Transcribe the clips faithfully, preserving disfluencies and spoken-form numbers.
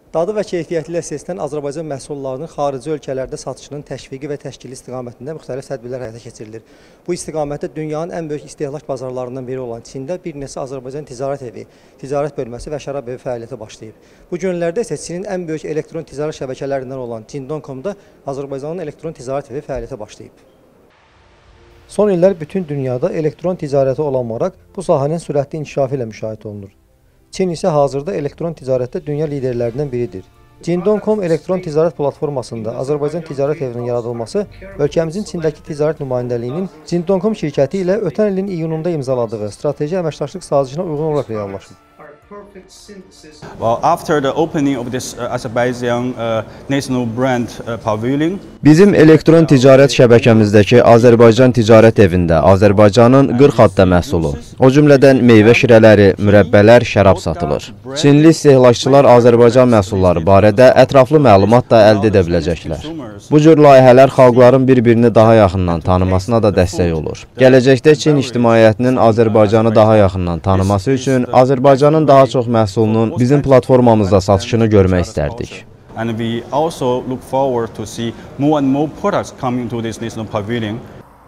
Dadı və keyfiyyəti ilə seçilən Azərbaycan məhsullarının xarici ölkələrdə satışının təşviqi və təşkili istiqamətində müxtəlif tədbirlər həyata keçirilir. Bu istiqamətdə dünyanın ən böyük istehlak bazarlarından biri olan Çində bir neçə Azərbaycan ticarət evi, ticarət bölməsi və şərab evi fəaliyyətə başlayıb. Bu günlərdə isə Çinin ən böyük elektron ticarət şəbəkələrindən olan Jingdong nöqtə com'da Azərbaycanın elektron ticarət evi fəaliyyətə başlayıb. Son illər bütün dünyada elektron ticarətə olan maraq bu sahənin sürətli inkişafı ilə müşahidə olunur. Çin isə hazırda elektron ticarətdə dünya liderlərindən biridir. Jingdong nöqtə com elektron ticarət platformasında Azərbaycan ticarət evinin yaradılması ölkəmizin Çindəki ticarət nümayəndəliyinin Jingdong nöqtə com şirkəti ilə ötən ilin iyununda imzaladığı strateji əməkdaşlıq sazişinə uyğun olaraq reallaşıb. Well, after the opening of this uh, Azerbaijan uh, National Brand uh, Pavilion, bizim elektron ticarət şəbəkəmizdəki Azərbaycan ticarət evində Azərbaycanın qırx adda məhsulu, o cümlədən meyvə şirələri, mürəbbələr, şərab satılır. Çinli istehlakçılar Azərbaycan məhsulları barədə ətraflı məlumat da əldə edə biləcəklər. Bu cür layihələr xalqların bir-birini daha yaxından tanımasına da dəstək olur. Gələcəkdə Çin ictimaiyyətinin Azərbaycanı daha yaxından tanıması üçün Azərbaycanın daha çox məhsulunun bizim platformamızda satışını görmək istərdik. And we also look forward to see more and more products coming to this national pavilion.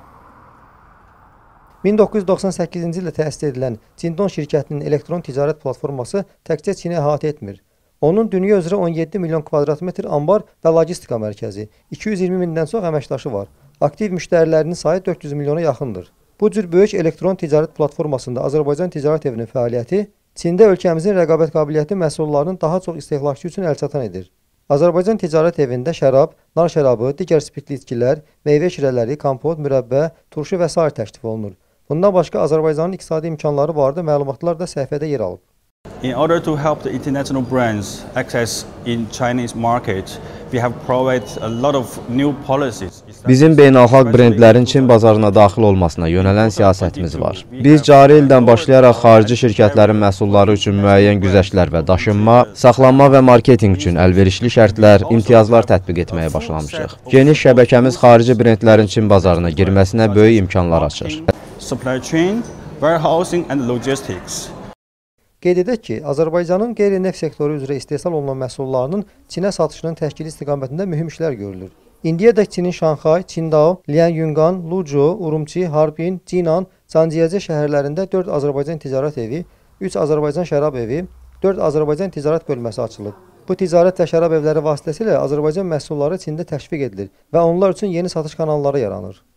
min doqquz yüz doxsan səkkizinci ildə təsis edilən Jingdong şirkətinin elektron ticarət platforması təkcə Çini əhatə etmir. Onun dünya üzrə on yeddi milyon kvadrat metr ambar və logistika mərkəzi, iki yüz iyirmi mindən çox əməkdaşı var. Aktiv müştərilərinin sayı dörd yüz milyona yaxındır. Bu cür böyük elektron ticarət platformasında Azərbaycan ticarət evinin fəaliyyəti Çində ölkəmizin rəqabət qabiliyyəti məhsullarının daha çox istehlakçı üçün əlçatan edir. Azərbaycan ticarət evində şərab, nar şərabı, digər spirtli içkilər, meyvə şirələri, kompot, mürəbbə, turşu və sair təklif olunur. Bundan başqa Azərbaycanın iqtisadi imkanları barədə məlumatlar da səhifədə yer alıb. In order to help the international brands access in Chinese market, we have provided a lot of new policies. Bizim beynəlxalq brendlərin Çin bazarına daxil olmasına yönələn siyasətimiz var. Biz cari ildən başlayaraq xarici şirkətlərin məhsulları üçün müəyyən güzəştlər və daşınma, saxlanma və marketinq üçün əlverişli şərtlər, imtiyazlar tətbiq etməyə başlamışıq. Geniş şəbəkəmiz xarici brendlərin Çin bazarına girməsinə böyük imkanlar açır. Supply chain, warehousing and logistics. Qeyd edək ki, Azərbaycanın qeyri-neft sektoru üzrə istehsal olunan məhsullarının Çinə satışının təşkili istiqamətində mühüm işlər görülür. İndiyədək Çinin Şanxay, Qingdao, Lianyungan, Luzhou, Urumqi, Harbin, Jinan, Zhangjiajie şəhərlərində dörd Azərbaycan ticarət evi, üç Azərbaycan şərab evi, dörd Azərbaycan ticarət bölməsi açılıb. Bu ticarət və şərab evləri vasitəsilə Azərbaycan məhsulları Çində təşviq edilir və onlar üçün yeni satış kanalları yaranır.